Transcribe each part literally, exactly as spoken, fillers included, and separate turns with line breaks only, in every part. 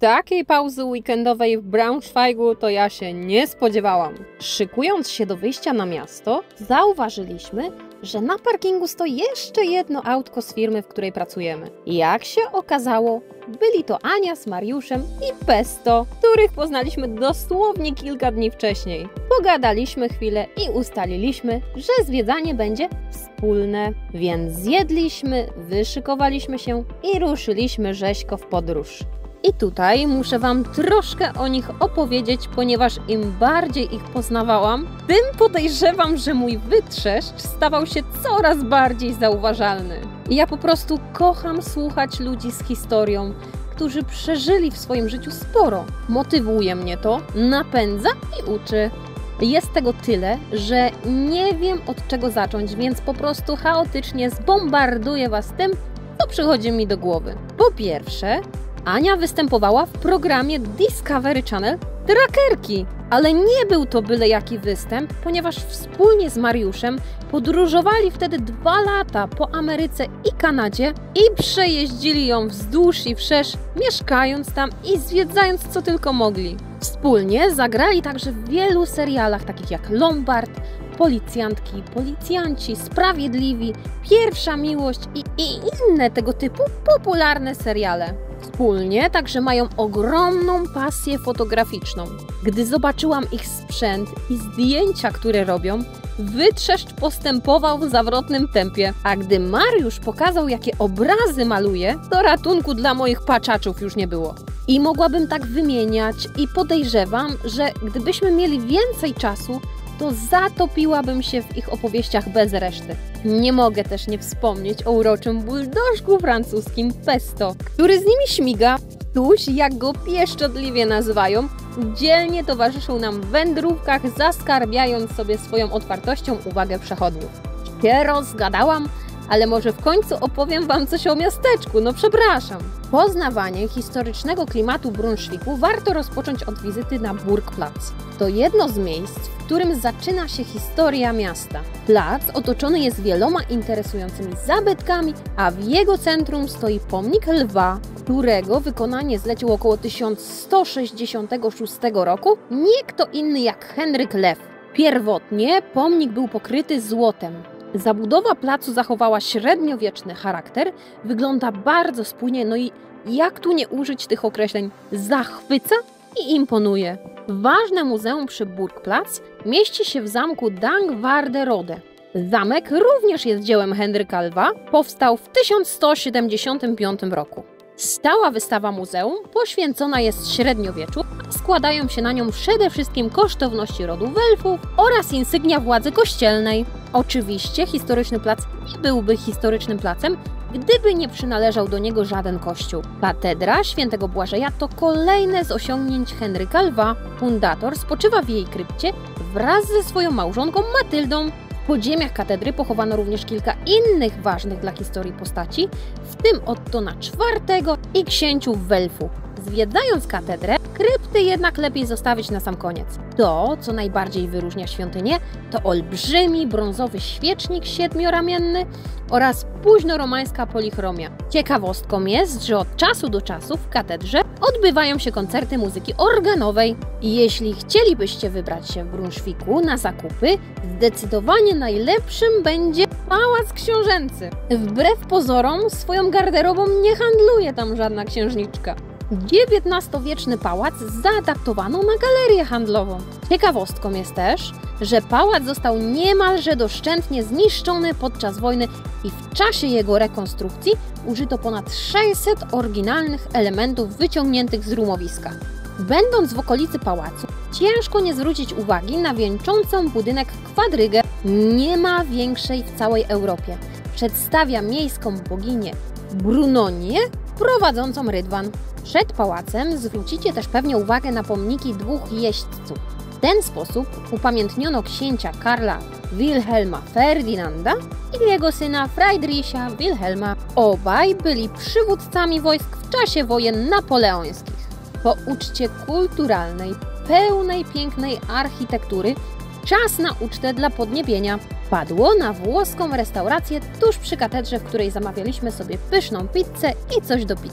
Takiej pauzy weekendowej w Braunschweigu to ja się nie spodziewałam. Szykując się do wyjścia na miasto, zauważyliśmy, że na parkingu stoi jeszcze jedno autko z firmy, w której pracujemy. Jak się okazało, byli to Ania z Mariuszem i Pesto, których poznaliśmy dosłownie kilka dni wcześniej. Pogadaliśmy chwilę i ustaliliśmy, że zwiedzanie będzie wspólne, więc zjedliśmy, wyszykowaliśmy się i ruszyliśmy rzeźko w podróż. I tutaj muszę Wam troszkę o nich opowiedzieć, ponieważ im bardziej ich poznawałam, tym podejrzewam, że mój wytrzeszcz stawał się coraz bardziej zauważalny. Ja po prostu kocham słuchać ludzi z historią, którzy przeżyli w swoim życiu sporo. Motywuje mnie to, napędza i uczy. Jest tego tyle, że nie wiem od czego zacząć, więc po prostu chaotycznie zbombarduję Was tym, co przychodzi mi do głowy. Po pierwsze, Ania występowała w programie Discovery Channel Trackerki, ale nie był to byle jaki występ, ponieważ wspólnie z Mariuszem podróżowali wtedy dwa lata po Ameryce i Kanadzie i przejeździli ją wzdłuż i wszerz, mieszkając tam i zwiedzając co tylko mogli. Wspólnie zagrali także w wielu serialach takich jak Lombard, Policjantki, Policjanci, Sprawiedliwi, Pierwsza Miłość i, i inne tego typu popularne seriale. Wspólnie także mają ogromną pasję fotograficzną. Gdy zobaczyłam ich sprzęt i zdjęcia, które robią, wytrzeszcz postępował w zawrotnym tempie, a gdy Mariusz pokazał, jakie obrazy maluje, to ratunku dla moich paczaczów już nie było. I mogłabym tak wymieniać i podejrzewam, że gdybyśmy mieli więcej czasu, to zatopiłabym się w ich opowieściach bez reszty. Nie mogę też nie wspomnieć o uroczym buldożku francuskim Pesto, który z nimi śmiga, tuś jak go pieszczotliwie nazywają, dzielnie towarzyszył nam w wędrówkach, zaskarbiając sobie swoją otwartością uwagę przechodniów. Się rozgadałam, ale może w końcu opowiem Wam coś o miasteczku, no przepraszam. Poznawanie historycznego klimatu Braunschweigu warto rozpocząć od wizyty na Burgplatz. To jedno z miejsc, w którym zaczyna się historia miasta. Plac otoczony jest wieloma interesującymi zabytkami, a w jego centrum stoi pomnik lwa, którego wykonanie zlecił około tysiąc sto sześćdziesiątego szóstego roku nie kto inny jak Henryk Lew. Pierwotnie pomnik był pokryty złotem. Zabudowa placu zachowała średniowieczny charakter, wygląda bardzo spójnie, no i jak tu nie użyć tych określeń, zachwyca i imponuje. Ważne muzeum przy Burgplatz mieści się w zamku Dankwarderode. Zamek również jest dziełem Henryka Lwa, powstał w tysiąc sto siedemdziesiątym piątym roku. Stała wystawa muzeum poświęcona jest średniowieczu, a składają się na nią przede wszystkim kosztowności rodu Welfów oraz insygnia władzy kościelnej. Oczywiście historyczny plac nie byłby historycznym placem, gdyby nie przynależał do niego żaden kościół. Katedra Świętego Błażeja to kolejne z osiągnięć Henryka Lwa. Fundator spoczywa w jej krypcie wraz ze swoją małżonką Matyldą. W podziemiach katedry pochowano również kilka innych ważnych dla historii postaci, w tym Ottona czwartego i księciów Welfu. Zwiedzając katedrę, krypty jednak lepiej zostawić na sam koniec. To, co najbardziej wyróżnia świątynię, to olbrzymi brązowy świecznik siedmioramienny oraz późnoromańska polichromia. Ciekawostką jest, że od czasu do czasu w katedrze odbywają się koncerty muzyki organowej. Jeśli chcielibyście wybrać się w Braunschweigu na zakupy, zdecydowanie najlepszym będzie Pałac Książęcy. Wbrew pozorom, swoją garderobą nie handluje tam żadna księżniczka. dziewiętnastowieczny pałac zaadaptowano na galerię handlową. Ciekawostką jest też, że pałac został niemalże doszczętnie zniszczony podczas wojny i w czasie jego rekonstrukcji użyto ponad sześćset oryginalnych elementów wyciągniętych z rumowiska. Będąc w okolicy pałacu, ciężko nie zwrócić uwagi na wieńczącą budynek kwadrygę. Nie ma większej w całej Europie. Przedstawia miejską boginię Brunonię prowadzącą rydwan. Przed pałacem zwrócicie też pewnie uwagę na pomniki dwóch jeźdźców. W ten sposób upamiętniono księcia Karla Wilhelma Ferdynanda i jego syna Friedricha Wilhelma. Obaj byli przywódcami wojsk w czasie wojen napoleońskich. Po uczcie kulturalnej, pełnej pięknej architektury, czas na ucztę dla podniebienia. Padło na włoską restaurację tuż przy katedrze, w której zamawialiśmy sobie pyszną pizzę i coś do picia.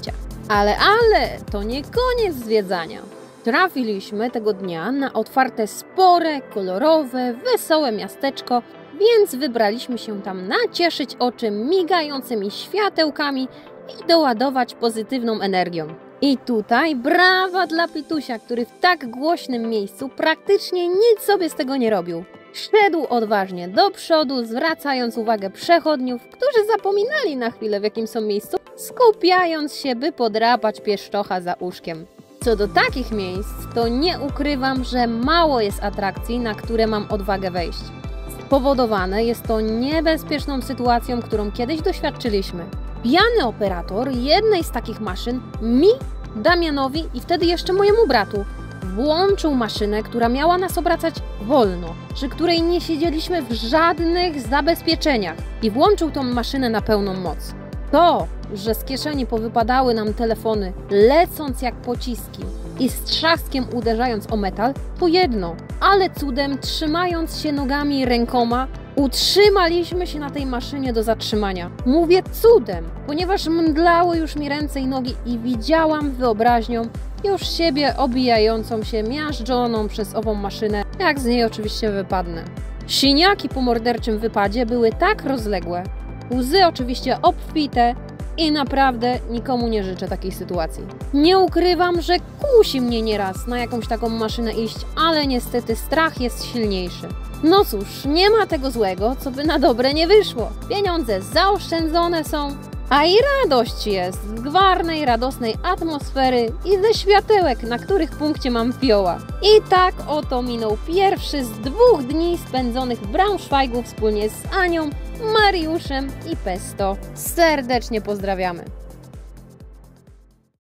Ale, ale, to nie koniec zwiedzania. Trafiliśmy tego dnia na otwarte, spore, kolorowe, wesołe miasteczko, więc wybraliśmy się tam nacieszyć oczy migającymi światełkami i doładować pozytywną energią. I tutaj brawa dla Pitusia, który w tak głośnym miejscu praktycznie nic sobie z tego nie robił. Szedł odważnie do przodu, zwracając uwagę przechodniów, którzy zapominali na chwilę, w jakim są miejscu, skupiając się, by podrapać pieszczocha za uszkiem. Co do takich miejsc, to nie ukrywam, że mało jest atrakcji, na które mam odwagę wejść. Spowodowane jest to niebezpieczną sytuacją, którą kiedyś doświadczyliśmy. Pijany operator jednej z takich maszyn mi, Damianowi i wtedy jeszcze mojemu bratu włączył maszynę, która miała nas obracać wolno, przy której nie siedzieliśmy w żadnych zabezpieczeniach, i włączył tą maszynę na pełną moc. To, że z kieszeni powypadały nam telefony, lecąc jak pociski i z trzaskiem uderzając o metal, to jedno, ale cudem, trzymając się nogami i rękoma, utrzymaliśmy się na tej maszynie do zatrzymania. Mówię cudem, ponieważ mdlały już mi ręce i nogi i widziałam wyobraźnią już siebie obijającą się, miażdżoną przez ową maszynę, jak z niej oczywiście wypadnę. Siniaki po morderczym wypadzie były tak rozległe, łzy oczywiście obfite i naprawdę nikomu nie życzę takiej sytuacji. Nie ukrywam, że kusi mnie nieraz na jakąś taką maszynę iść, ale niestety strach jest silniejszy. No cóż, nie ma tego złego, co by na dobre nie wyszło. Pieniądze zaoszczędzone są, a i radość jest z gwarnej, radosnej atmosfery i ze światełek, na których punkcie mam fioła. I tak oto minął pierwszy z dwóch dni spędzonych w Braunschweigu wspólnie z Anią, Mariuszem i Pesto. Serdecznie pozdrawiamy!